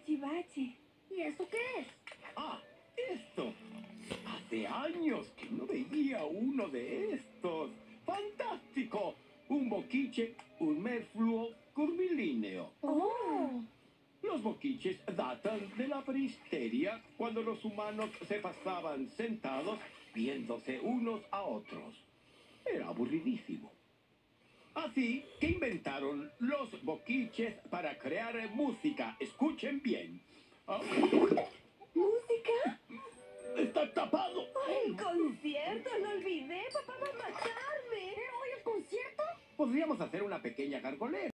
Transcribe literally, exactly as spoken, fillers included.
Bachi Bachi. ¿Y eso qué es? Ah, esto. Hace años que no veía uno de estos. ¡Fantástico! Un boquiche, un merfluo curvilíneo. ¡Oh! Los boquiches datan de la prehistoria, cuando los humanos se pasaban sentados viéndose unos a otros. Era aburridísimo. Así que inventaron los boquiches para crear música. Escuchen bien. Ah, ¿Música? ¡está tapado! ¡El concierto! ¡Lo olvidé! ¡Papá va a matarme! ¿Pero hoy el concierto? Podríamos hacer una pequeña gargolera.